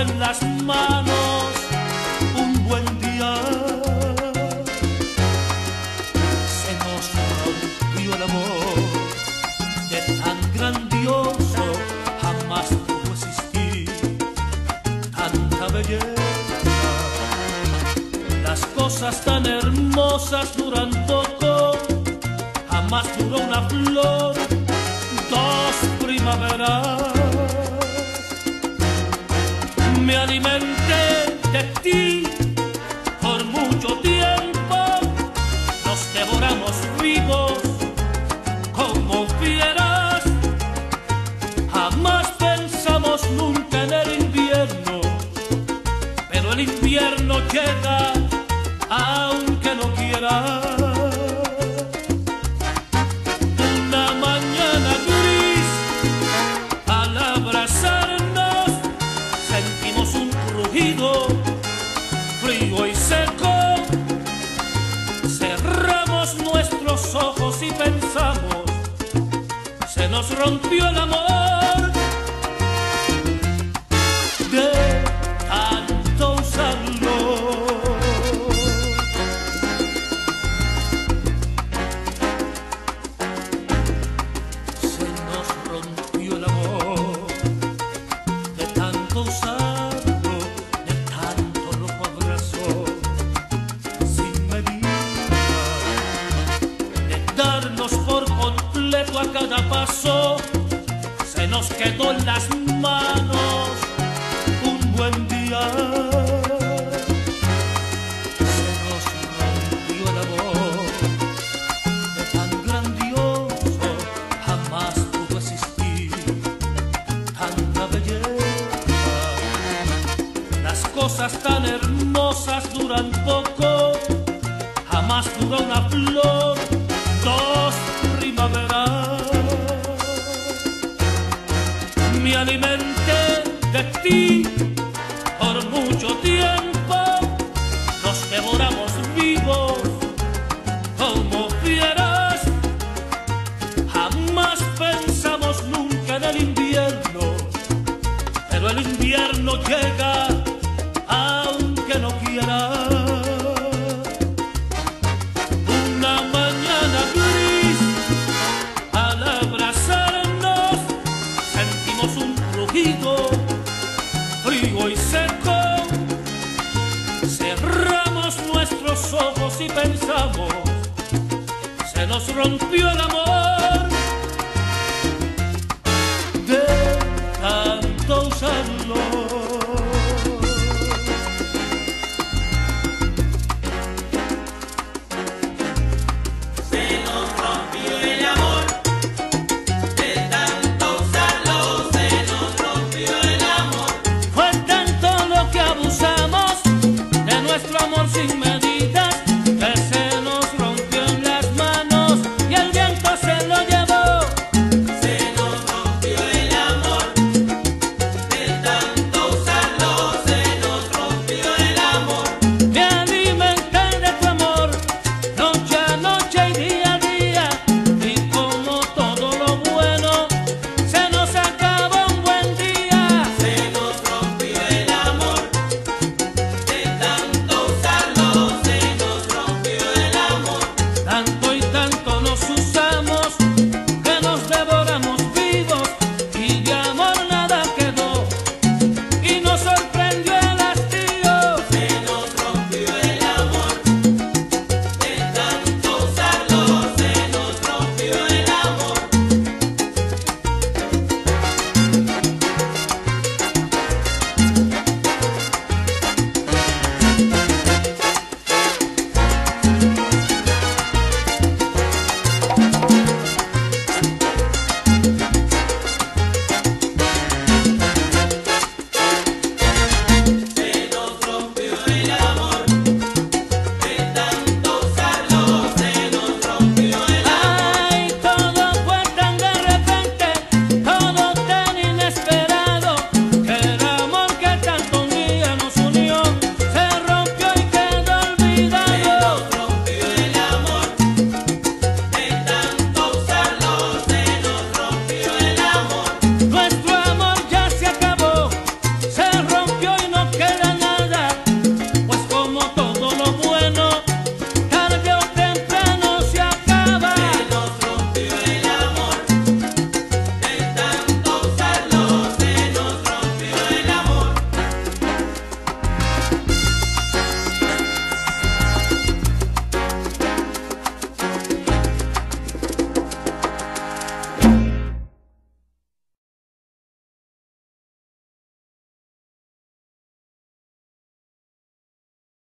en las manos un buen día. Se nos rompió el amor, de tan grandioso jamás pudo existir tanta belleza. Las cosas tan hermosas duran poco, jamás duró una flor, dos primaveras. Me alimenté de ti por mucho tiempo, nos devoramos vivos como fieras. Jamás pensamos nunca en el invierno, pero el invierno llega aunque no quiera. Una mañana gris, al abrazarnos, sentimos un crujido frío y seco. Cerramos nuestros ojos y pensamos, se nos rompió el amor de tanto usarlo. Se nos rompió el amor de tanto usarlo, de tanto rojo abrazo sin medida, de darnos por completo a cada paso. Se nos quedó en las manos un buen día. Se nos rompió el amor, de tan grandioso jamás pudo existir tanta belleza. Las cosas tan hermosas duran poco, jamás duró una flor, dos primaveras. Me alimenté de ti por mucho tiempo, nos devoramos vivos como fieras. Jamás pensamos nunca en el invierno, pero el invierno llega aunque no quiera. Una mañana gris, al abrazarnos, sentimos un crujido frío y seco. Cerramos nuestros ojos y pensamos, se nos rompió el amor de tanto usarlo.